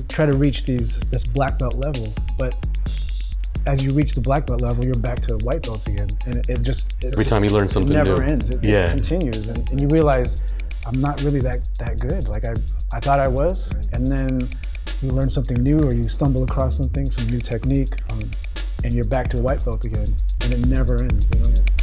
try to reach this black belt level, but as you reach the black belt level, you're back to white belt again, and every time you learn something new, it never ends. It continues, and you realize I'm not really that good. Like I thought I was, and then you learn something new, or you stumble across something, some new technique, and you're back to white belt again, and it never ends. You know?